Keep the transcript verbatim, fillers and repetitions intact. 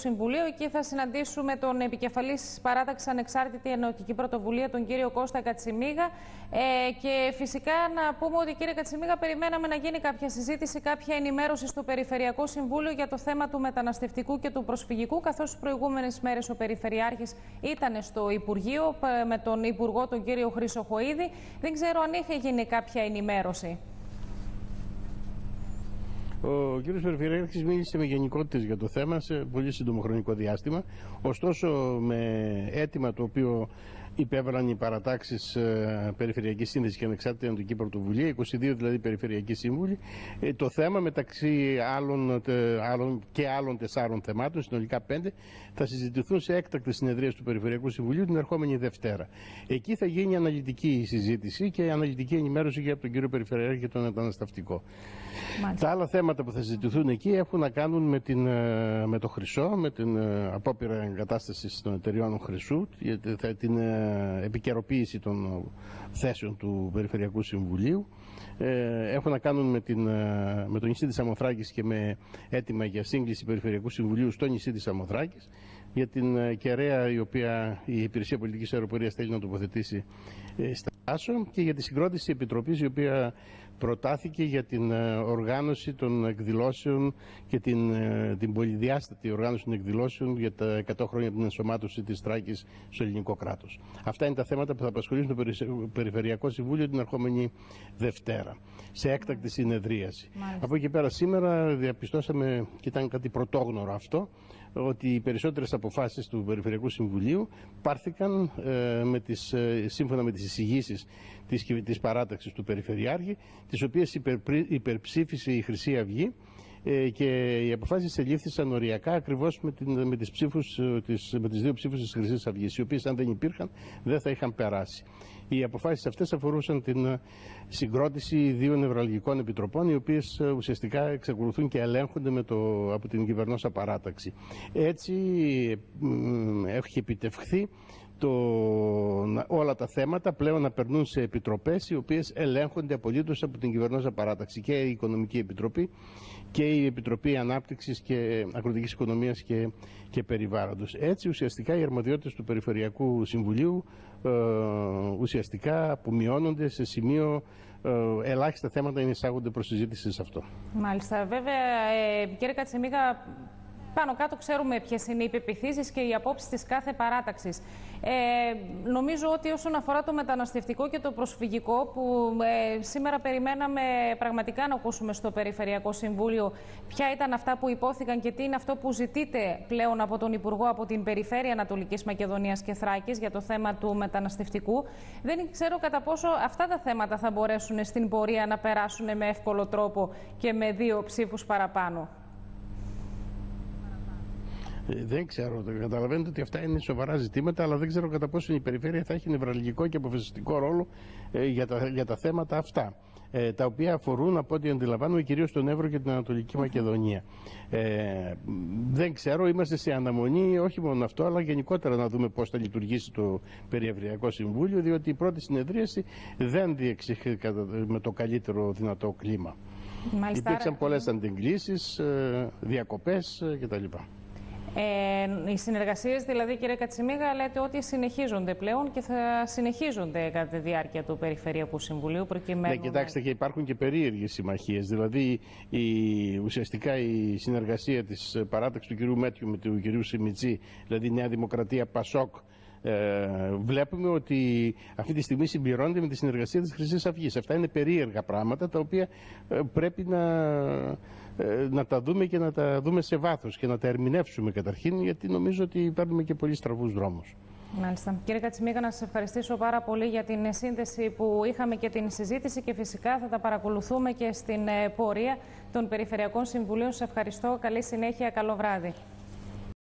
Συμβουλίου. Εκεί θα συναντήσουμε τον επικεφαλής παράταξης Ανεξάρτητη Ενωτική Πρωτοβουλία, τον κύριο Κώστα Κατσιμίγα. Ε, και φυσικά να πούμε ότι, κύριε Κατσιμίγα, περιμέναμε να γίνει κάποια συζήτηση, κάποια ενημέρωση στο Περιφερειακό Συμβούλιο για το θέμα του μεταναστευτικού και του προσφυγικού, καθώς τις προηγούμενες μέρες ο Περιφερειάρχης ήταν στο Υπουργείο με τον Υπουργό, τον κύριο Χρυσοχοΐδη. Δεν ξέρω αν είχε γίνει κάποια ενημέρωση. Ο κ. Περιφερειάρχης μίλησε με γενικότητες για το θέμα σε πολύ σύντομο χρονικό διάστημα. Ωστόσο, με αίτημα το οποίο υπέβαλαν οι παρατάξεις ε, Περιφερειακής Σύνδεσης και Ανεξάρτητη Ενωτική Πρωτοβουλία, είκοσι δύο δηλαδή Περιφερειακοί Σύμβουλοι, ε, το θέμα μεταξύ άλλων, τε, άλλων και άλλων τεσσάρων θεμάτων, συνολικά πέντε, θα συζητηθούν σε έκτακτες συνεδρίες του Περιφερειακού Συμβουλίου την ερχόμενη Δευτέρα. Εκεί θα γίνει αναλυτική συζήτηση και αναλυτική ενημέρωση για τον κύριο Περιφερειάρχη και τον μεταναστευτικό. Τα άλλα θέματα που θα συζητηθούν εκεί έχουν να κάνουν με, την, με το χρυσό, με την απόπειρα εγκατάστασης των εταιριών χρυσού, την επικαιροποίηση των θέσεων του Περιφερειακού Συμβουλίου. Έχουν να κάνουν με, την, με το νησί της Σαμοθράκης και με αίτημα για σύγκληση Περιφερειακού Συμβουλίου στο νησί της Σαμοθράκης, για την κεραία η οποία η Υπηρεσία Πολιτικής Αεροπορίας θέλει να τοποθετήσει στα Άσο, και για τη συγκρότηση επιτροπής η οποία προτάθηκε για την οργάνωση των εκδηλώσεων και την, την πολυδιάστατη οργάνωση των εκδηλώσεων για τα εκατό χρόνια την ενσωμάτωση της Θράκης στο ελληνικό κράτος. Αυτά είναι τα θέματα που θα απασχολήσουν το Περιφερειακό Συμβούλιο την ερχόμενη Δευτέρα, σε έκτακτη συνεδρίαση. Μάλιστα. Από εκεί πέρα σήμερα διαπιστώσαμε, και ήταν κάτι πρωτόγνωρο αυτό, ότι οι περισσότερες αποφάσεις του Περιφερειακού Συμβουλίου πάρθηκαν ε, με τις, ε, σύμφωνα με τις εισηγήσεις της, της παράταξης του Περιφερειάρχη, τις οποίες υπερ, υπερψήφισε η Χρυσή Αυγή, ε, και οι αποφάσεις ελήφθησαν οριακά ακριβώς με, την, με, τις ψήφους, τις, με τις δύο ψήφους της Χρυσής Αυγής, οι οποίες αν δεν υπήρχαν δεν θα είχαν περάσει. Οι αποφάσεις αυτές αφορούσαν την συγκρότηση δύο νευραλγικών επιτροπών, οι οποίες ουσιαστικά εξακολουθούν και ελέγχονται με το, από την κυβερνόσα παράταξη. Έτσι έχει επιτευχθεί το, όλα τα θέματα πλέον να περνούν σε επιτροπές οι οποίες ελέγχονται απολύτως από την κυβερνόσα παράταξη, και η Οικονομική Επιτροπή και η Επιτροπή Ανάπτυξης και Αγροτικής Οικονομίας και, και Περιβάλλοντος. Έτσι ουσιαστικά οι αρμοδιότητες του Περιφερειακού Συμβουλίου ε, ουσιαστικά απομειώνονται σε σημείο ε, ελάχιστα θέματα είναι εισάγονται προς συζήτηση σε αυτό. Μάλιστα. Βέβαια, ε, κύριε Κατσιμίγα, πάνω κάτω ξέρουμε ποιες είναι οι πεποιθήσεις και οι απόψεις της κάθε παράταξης. Ε, νομίζω ότι όσον αφορά το μεταναστευτικό και το προσφυγικό, που ε, σήμερα περιμέναμε πραγματικά να ακούσουμε στο Περιφερειακό Συμβούλιο ποια ήταν αυτά που υπόθηκαν και τι είναι αυτό που ζητείτε πλέον από τον Υπουργό από την Περιφέρεια Ανατολικής Μακεδονίας και Θράκης για το θέμα του μεταναστευτικού. Δεν ξέρω κατά πόσο αυτά τα θέματα θα μπορέσουν στην πορεία να περάσουν με εύκολο τρόπο και με δύο ψήφους παραπάνω. Δεν ξέρω. Καταλαβαίνετε ότι αυτά είναι σοβαρά ζητήματα, αλλά δεν ξέρω κατά πόσο η Περιφέρεια θα έχει νευραλγικό και αποφασιστικό ρόλο ε, για, τα, για τα θέματα αυτά. Ε, τα οποία αφορούν, από ό,τι αντιλαμβάνομαι, κυρίως τον Εύρο και την Ανατολική Μακεδονία. Ε, δεν ξέρω, είμαστε σε αναμονή, όχι μόνο αυτό, αλλά γενικότερα να δούμε πώς θα λειτουργήσει το Περιφερειακό Συμβούλιο, διότι η πρώτη συνεδρίαση δεν διεξήχθη με το καλύτερο δυνατό κλίμα. Μάλιστα, υπήρξαν πολλές αντιγκλήσεις, ε, διακοπές ε, κτλ. Ε, οι συνεργασίες, δηλαδή, κύριε Κατσιμίγα, λέτε ότι συνεχίζονται πλέον και θα συνεχίζονται κατά τη διάρκεια του Περιφερειακού Συμβουλίου προκειμένου. Ναι, κοιτάξτε, και υπάρχουν και περίεργες συμμαχίες. Δηλαδή, η, ουσιαστικά η συνεργασία της παράταξης του κ. Μέτιου με του κ. Σιμιτζή, δηλαδή Νέα Δημοκρατία, Πασόκ, Ε, βλέπουμε ότι αυτή τη στιγμή συμπληρώνεται με τη συνεργασία της Χρυσής Αυγής. Αυτά είναι περίεργα πράγματα τα οποία ε, πρέπει να, ε, να τα δούμε και να τα δούμε σε βάθος και να τα ερμηνεύσουμε καταρχήν, γιατί νομίζω ότι παίρνουμε και πολύ στραβούς δρόμους. Μάλιστα. Κύριε Κατσιμίγα, να σας ευχαριστήσω πάρα πολύ για την σύνδεση που είχαμε και την συζήτηση, και φυσικά θα τα παρακολουθούμε και στην πορεία των Περιφερειακών Συμβουλίων. Σας ευχαριστώ. Καλή συνέχεια. Καλό βράδυ.